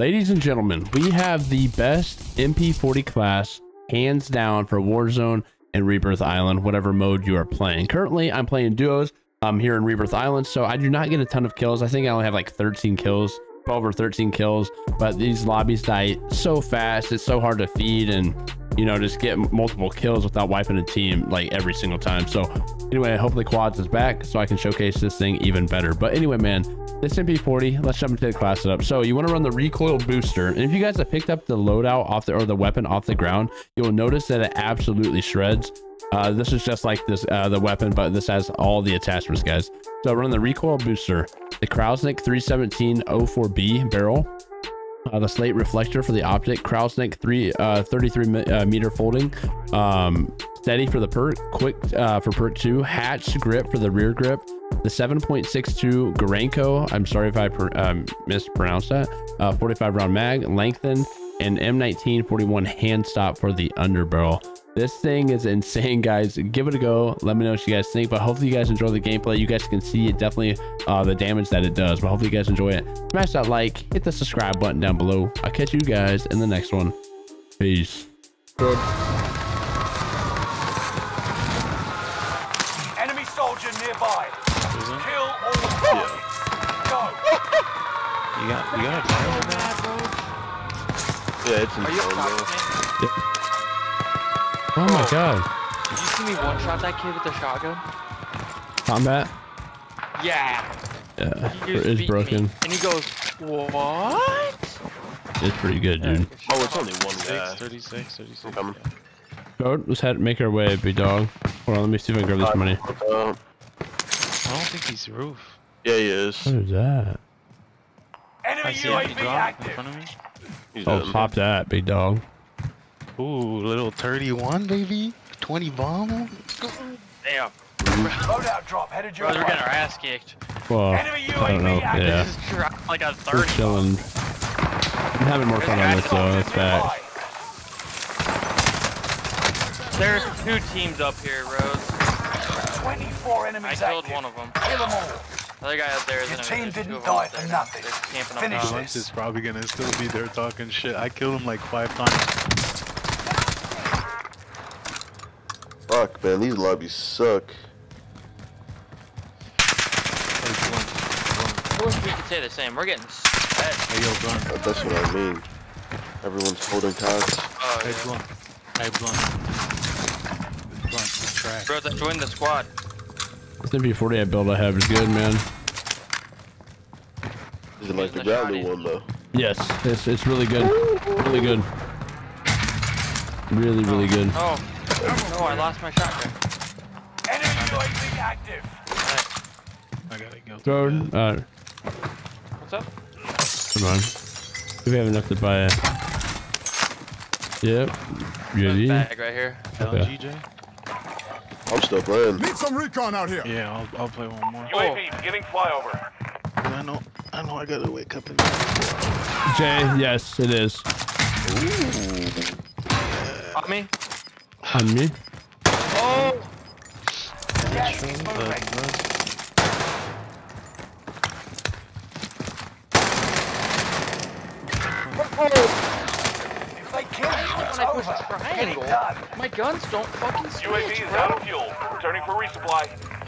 Ladies and gentlemen, we have the best MP40 class, hands down, for Warzone and Rebirth Island, whatever mode you are playing. Currently, I'm playing duos. I'm here in Rebirth Island, so I do not get a ton of kills. I think I only have like 13 kills, 12 or 13 kills, but these lobbies die so fast. It's so hard to feed and, you know, just get multiple kills without wiping a team like every single time. So anyway, hopefully Quads is back so I can showcase this thing even better. But anyway, man, this MP40, let's jump into the class setup. So you want to run the recoil booster, and if you guys have picked up the loadout off the weapon off the ground, you'll notice that it absolutely shreds. This is just like this the weapon, but this has all the attachments, guys. So run the recoil booster, the Krausnik 317-04B barrel, the slate reflector for the optic, Krausnik 33 meter folding, steady for the perk, quick for perk 2, hatch grip for the rear grip, the 7.62 Garanko, I'm sorry if I mispronounced that, 45 round mag, lengthened, and M1941 hand stop for the underbarrel. This thing is insane, guys. Give it a go. Let me know what you guys think, but hopefully you guys enjoy the gameplay. You guys can see it definitely, the damage that it does, but hopefully you guys enjoy it. Smash that like, hit the subscribe button down below. I'll catch you guys in the next one. Peace. Good. Enemy soldier nearby. Kill all targets. Go. You got a fire on that? Yeah, it's in Yep. Oh my god. Did you see me one shot that kid with the shotgun? Combat? Yeah. Yeah, it is broken. And he goes, what? It's pretty good, dude. Oh, it's only one guy. 36. Coming. Go, let's make our way, big dog. Hold on, let me see if I can grab this money. I don't think he's roof. Yeah, he is. What is that? Enemy I see him UAV drop in active. front of me. He's Oh, done. pop that, big dog. Ooh, little 31, baby. 20 bomb. Damn. Loadout drop headed your Bro, we're way. getting our ass kicked. Well, Enemy I don't know. UAV active. Yeah, This is like a we're 30. chilling. I'm having more fun on this though. That's fact. There's 2 teams up here, Rose. 24 I enemies killed active. one of them. Kill them all. The other guy up there is Your in team there's 2 didn't of them die up for there. nothing. They're camping Finish up top. this. Is probably gonna still be there talking shit. I killed him like 5 times. Fuck, man, these lobbies suck. I wish we could say the same. We're getting sped. Hey, yo, Blunt. That's what I mean. Everyone's holding ties. Oh, Hey, yeah. Blunt. Hey, Blunt. Blunt, trash. Bro, let's join the squad. This MP40 I built I have is good, man. Is it like the Using the grounded shotty. one though? Yes, it's really good. Really good. Really good. Oh, no, I lost my shotgun. Enemy UAV active. I gotta go. Go. What's up? Come on. Do we have enough to buy it? Yep. There's a Ready? bag right here. LGJ? I'm still playing. Need some recon out here. Yeah, I'll play one more. UAV beginning flyover. I know I gotta wake up and Jay, yes, it is. On me? On me? Oh! Gas is moving. If they kill you, it's When I push over. this triangle, Get it done. my guns don't fucking switch, UAV is bro. out of fuel. Returning for resupply.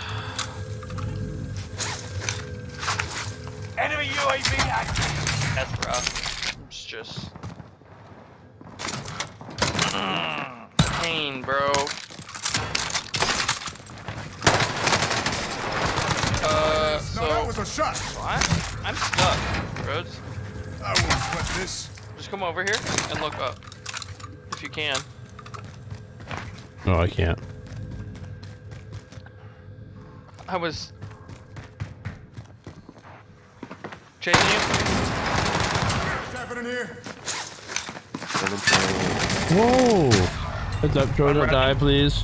Enemy UAV active. That's rough. It's just... pain, bro. No, that was a shot. I'm stuck, Rhodes. I won't sweat this. Just come over here and look up. If you can. No, I can't. I was... chasing you. What's happening here? Whoa! Heads up, Troy, don't die, please.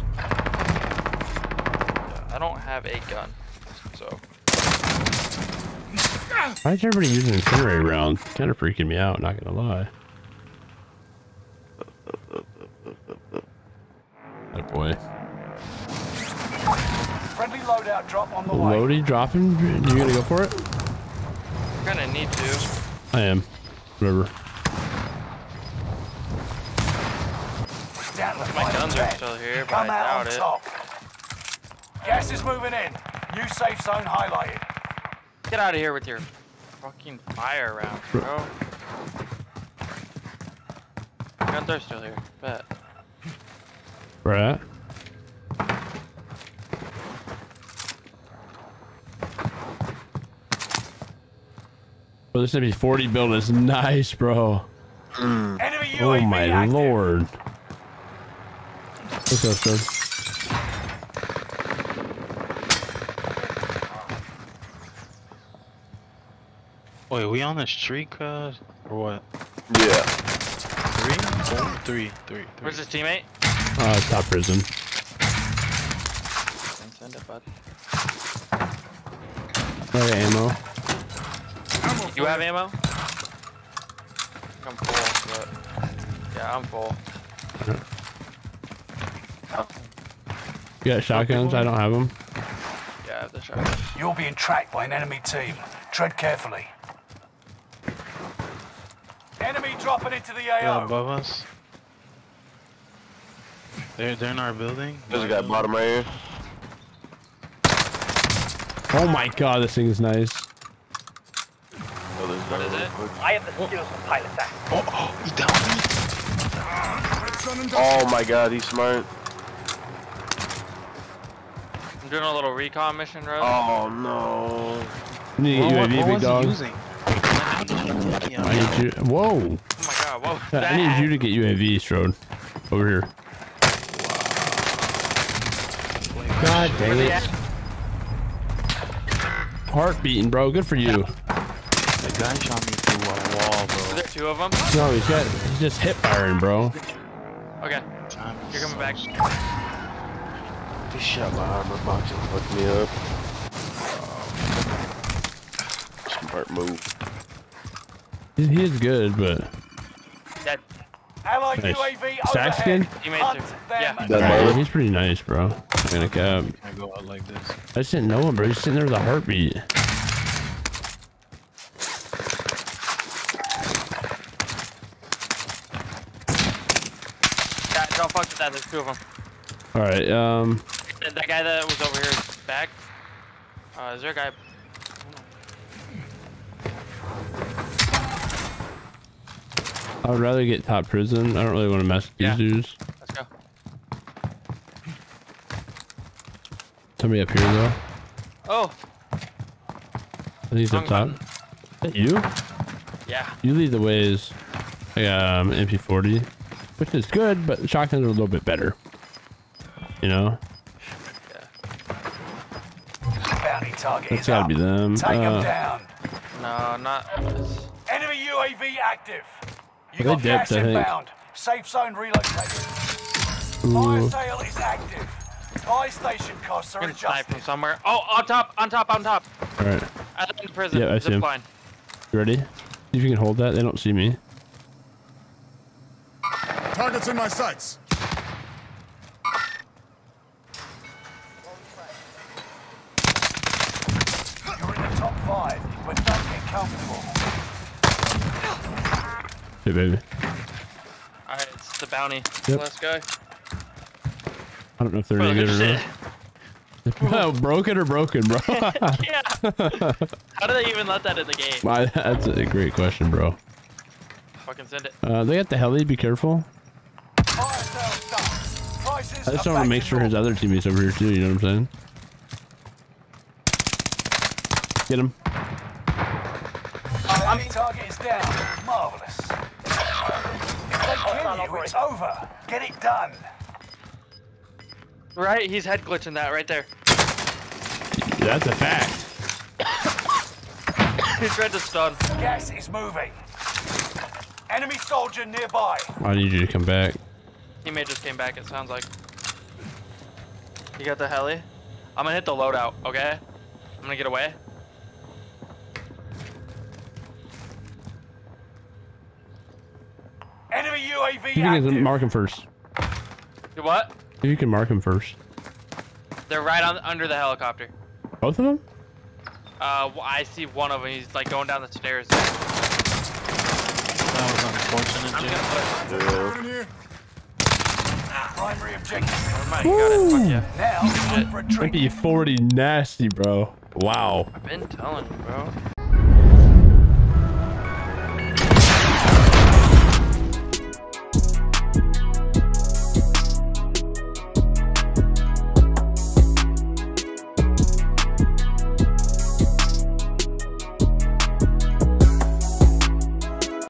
I don't have a gun, so... Why is everybody using incendiary rounds? Kind of freaking me out, not gonna lie. That boy. Friendly loadout drop on the way. Lodi dropping? You gonna go for it? We're gonna need to. I am. Whatever. Down to My final guns are 10. still here, but Come I out doubt on it. top. Gas is moving in. New safe zone highlighted. Get out of here with your fucking fire rounds, bro. Guns are still here. Bet. Where at? Bro, this MP40 build is nice, bro. Enemy Oh UAV my active. lord. What's up, sir? Wait, we on the streak, or what? Yeah. 3? 4? 3. Where's his teammate? Top prison. Send it, bud. Oh, yeah, ammo. You have ammo? I'm full, but yeah, I'm full. You got shotguns? I don't have them. Yeah, I have the shotgun. You're being tracked by an enemy team. Tread carefully. Enemy dropping into the Yeah, AO. above us. They're in our building. There's a guy bottom right here. Oh my god, this thing is nice. Oh, there's What is it? I have the skills to pilot that. Oh, he down me. Oh my god, he's smart. I'm doing a little recon mission, Rhode. Oh no. You need to get UAV, What big was dog. he using? I need you. Whoa. Oh my god, what was I that? need you to get UAV, Strode. Over here. God dang it. Heart beating, bro. Good for you. The guy shot me through a wall, Is bro. there two of them? No, he's just hip firing, bro. Okay, Time you're coming back. He shot my armor box and fucked me up. Smart move. He is good, but Dead. Allied Nice. UAV Sack skin? overhead. Teammates Hunt are- them yeah. down. Done, yeah, brother. he's pretty nice, bro. I'm gonna cap. I go out like this. I just didn't know him, bro. He's sitting there with a heartbeat. Yeah, don't fuck with that. There's two of them. All right. That guy that was over here is back. Is there a guy? I would rather get top prison. I don't really want to mess with these Yeah. dudes. Let's go. Somebody up here though. Oh, I think he's up top. Wrong Is that you? yeah. You lead the ways. I got MP40, which is good, but shotguns are a little bit better. You know, Bounty target that's is gotta up. be them. Take them down. No, not this. Enemy UAV active. You They got dipped, gas I think. inbound. Safe zone relocated. Fire Ooh. sale is active. Buy station costs are Getting sniped adjusted. from somewhere. Oh, on top, on top, on top. All right, At the prison. Yeah, I see him. Zip line. you ready? See if you can hold that. They don't see me. Targets in my sights. You're in the top 5, but don't get comfortable. Hey, baby. Alright, it's the bounty. Yep. Last guy. I don't know if they're Oh, any good or shit. not. Oh, broken or broken, bro? Yeah. How do they even let that in the game? That's a great question, bro. Fucking send it. They got the heli. Be careful. Fire sale's done. Prices I just are want to back make sure his normal. other teammates over here too. You know what I'm saying? Get him. Enemy target is down. Marvelous. If they kill you, it's over. Get it done. Right? He's head glitching that right there. That's a fact. He tried to stun. Gas is moving. Enemy soldier nearby. I need you to come back. Teammate just came back, it sounds like. You got the heli? I'm gonna hit the loadout, okay? I'm gonna get away. Enemy UAV You can active. mark him first. You what? You can mark him first. They're right on under the helicopter. Both of them? I see one of them. He's like going down the stairs. unfortunate, Jim. In here. Primary objective. Never mind, you got it. Fuck yeah. Now, time for a drink. MP40 nasty, bro. Wow. I've been telling you, bro.